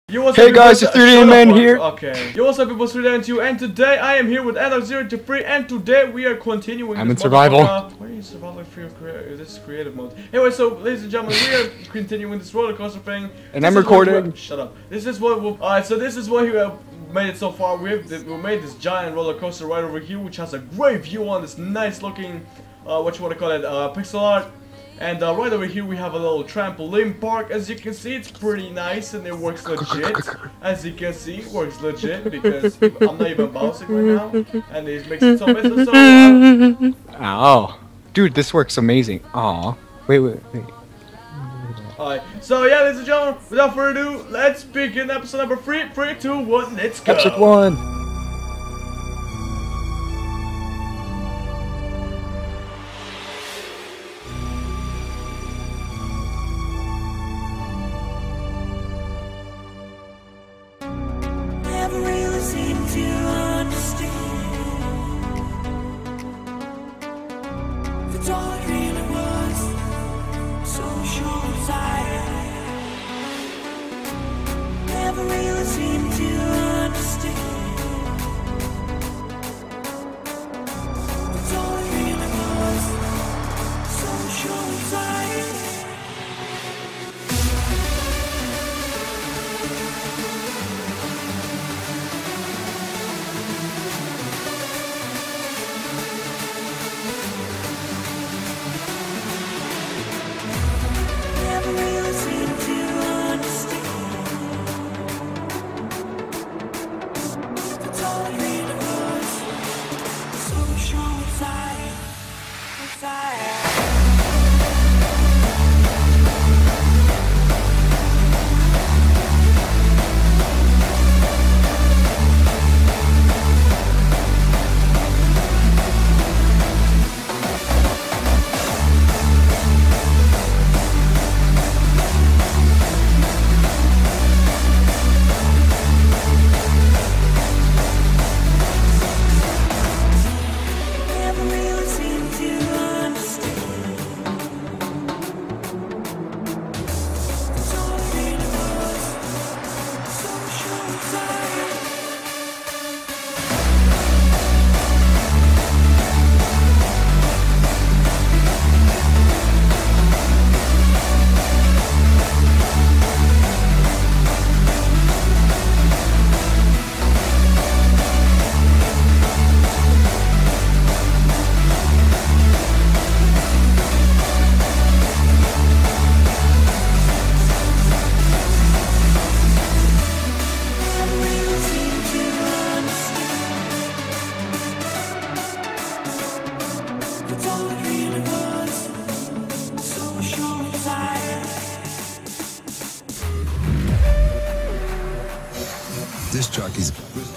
Yo, what's Hey up, guys, it's 3D Man here. Okay. Yo, what's up, people? 3D2, and today I am here with Enoch023, and today we are continuing. I'm in survival. Where is survival for this is creative mode? Anyway, so ladies and gentlemen, we are continuing this roller coaster thing. And I'm recording. Shut up. This is what. Alright, so this is what we have made it so far. We made this giant roller coaster right over here, which has a great view on this nice looking, what you want to call it, pixel art. And right over here we have a little trampoline park. As you can see, it's pretty nice and it works legit. As you can see, it works legit because I'm not even bouncing right now. And it makes it so messy. So, Ow. Dude, this works amazing. Aw. Wait. Alright, so yeah, ladies and gentlemen, without further ado, let's begin episode number 3. 3, 2, 1, let's go. Episode 1. Disc jockeys.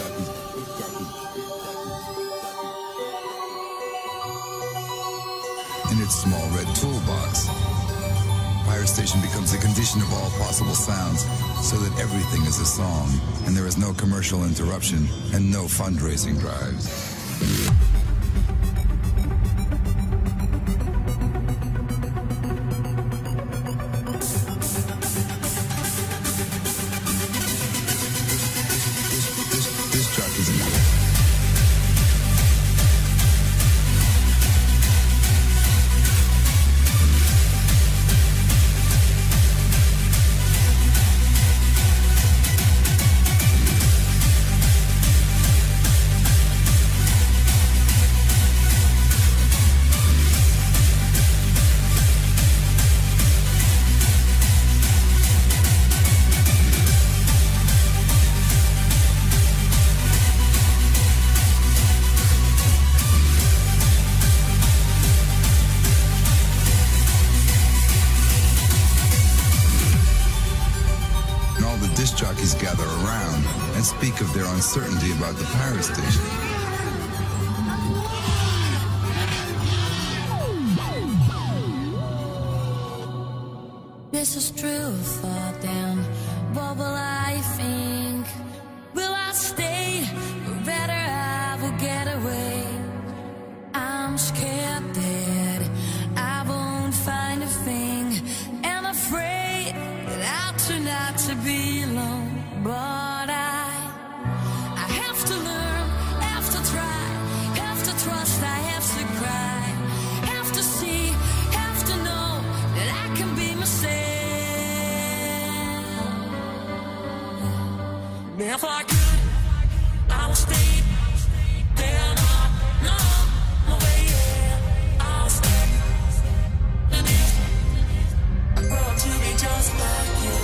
In its small red toolbox, Pirate Station becomes a condition of all possible sounds, so that everything is a song, and there is no commercial interruption and no fundraising drives. Disc jockeys gather around and speak of their uncertainty about the Pirate Station. This is true for them. What will I think? Will I stay? Or rather I will get away. I'm scared that I won't find a thing, and afraid that I'll turn out to be alone. If I could, I would stay there, no way, yeah. I'll stay. I grow up to be just like you.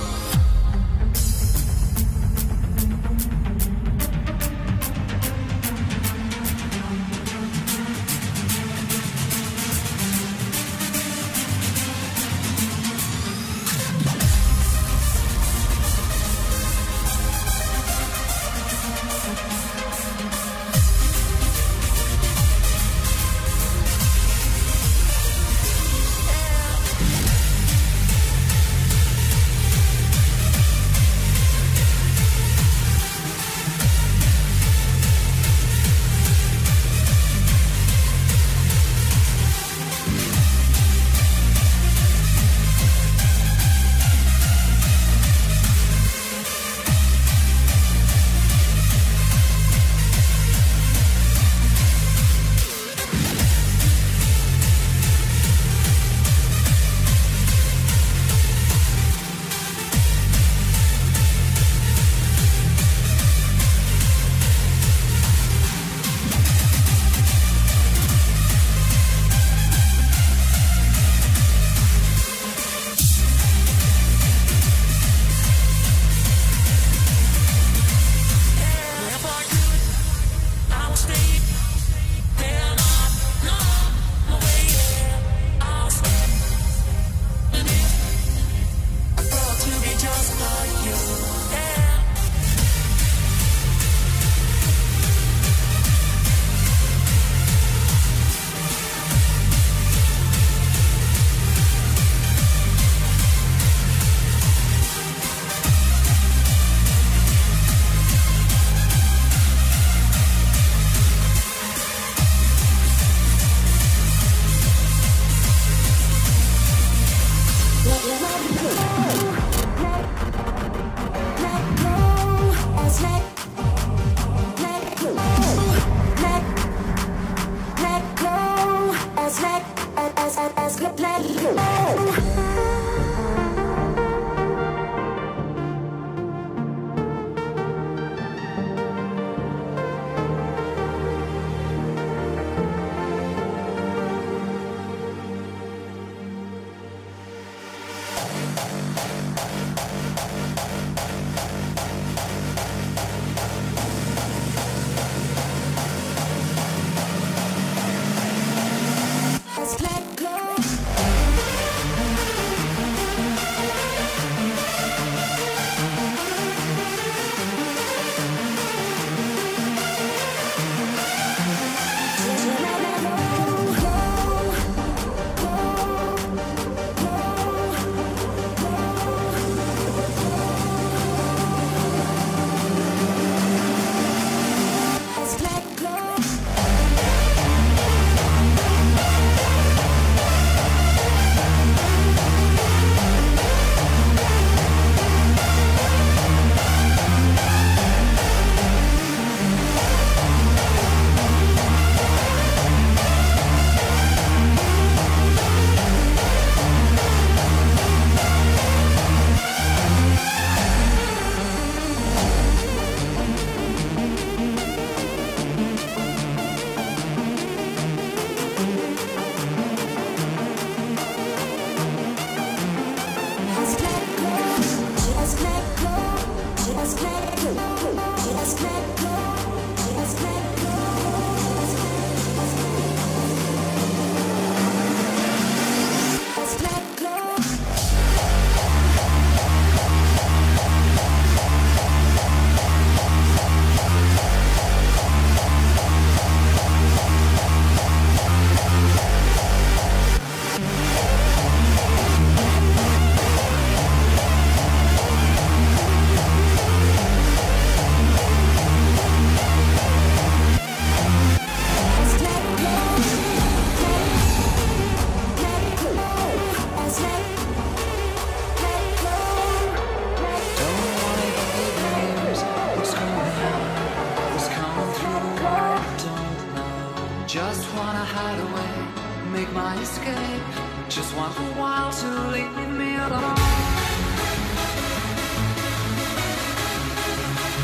Just wanna hide away, make my escape. Just want a while to leave me alone.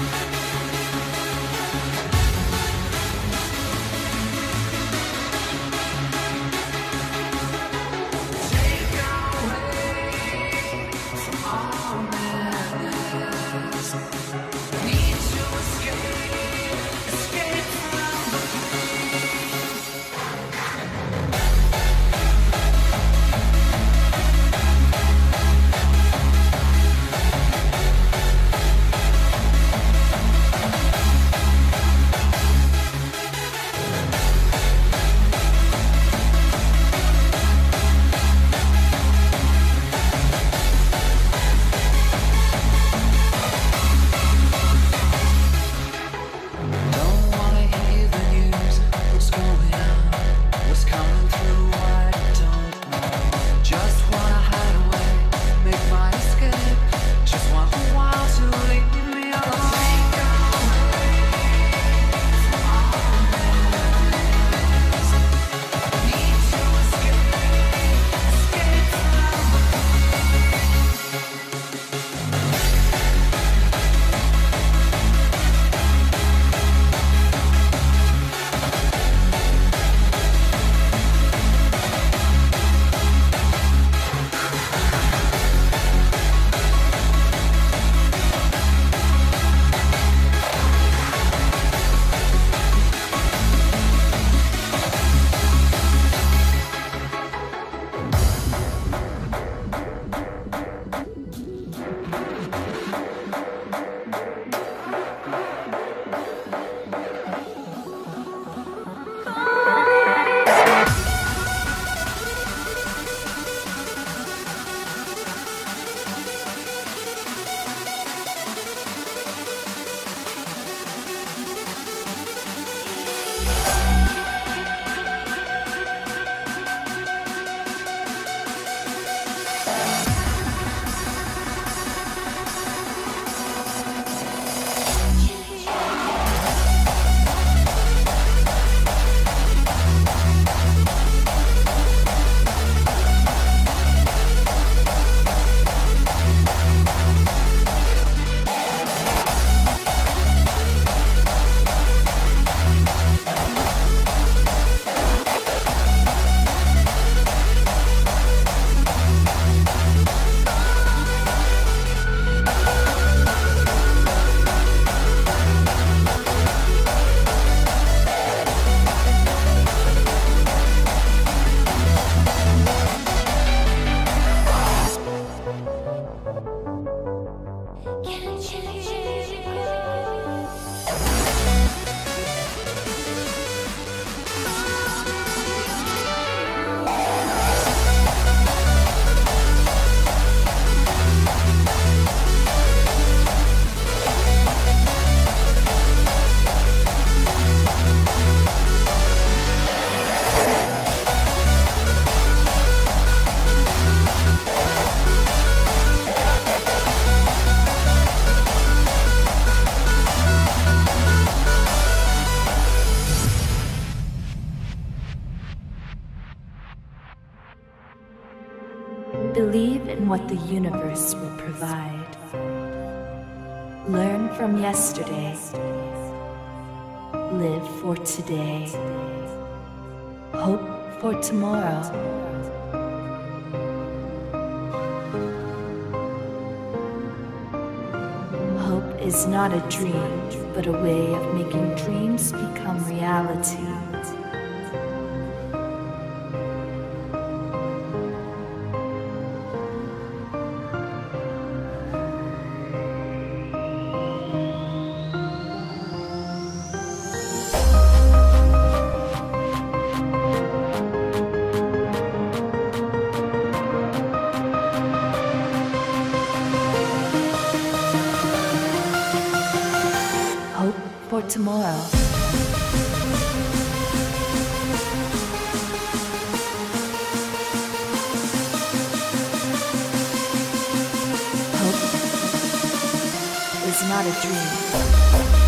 Believe in what the universe will provide. Learn from yesterday. Live for today. Hope for tomorrow. Hope is not a dream, but a way of making dreams become reality. For tomorrow. Hope is not a dream.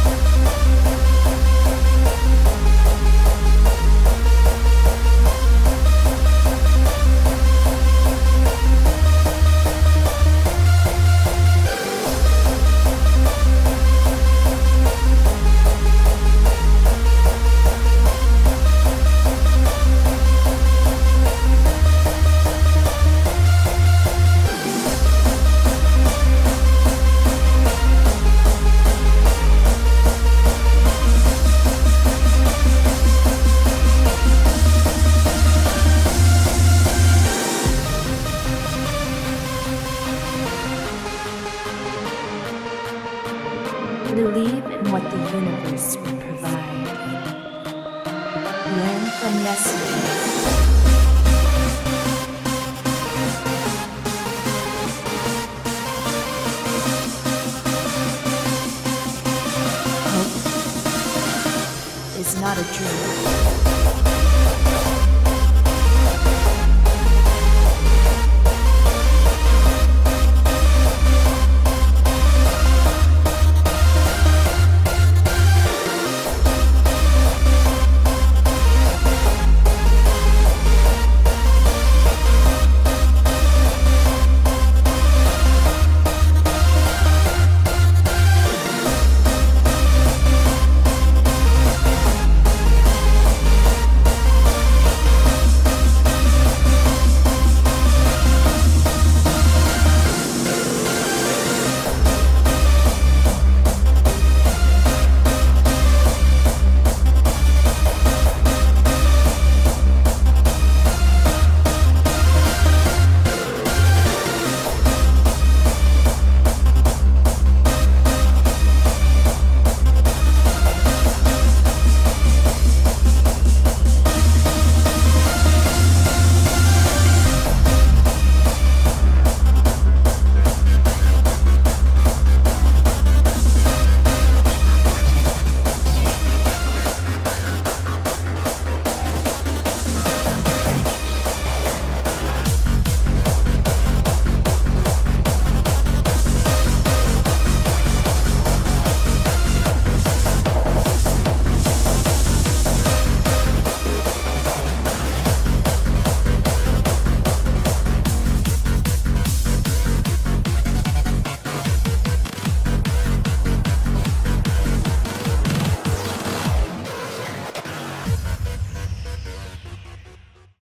Believe in what the universe will provide. Learn from yesterday. Hope is not a dream.